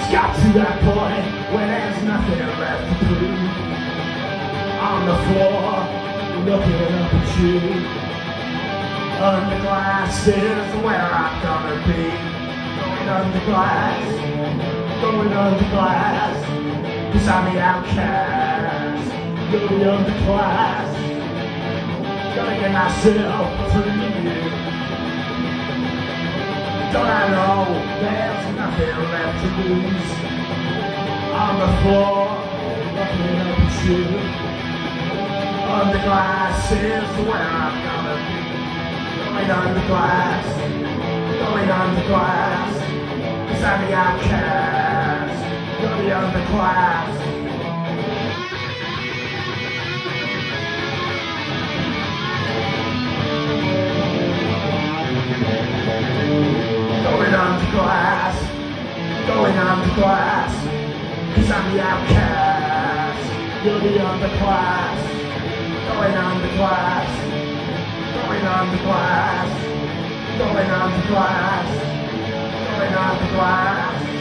got to that point where there's nothing left to prove. On the floor, looking up at you. Under glass is where I'm gonna be. Going under glass, going under glass. 'Cause I'm the outcast, you're the underclass. Gotta get myself free. Don't I know there's nothing left to lose? On the floor, looking up at you. Under glass is where I'm gonna be. Going under glass, going under glass. 'Cause I'm the outcast, you're the underclass. Going under glass, going under glass. 'Cause I'm the outcast, you're the underclass. Going under glass, going under glass, going under glass, going under glass.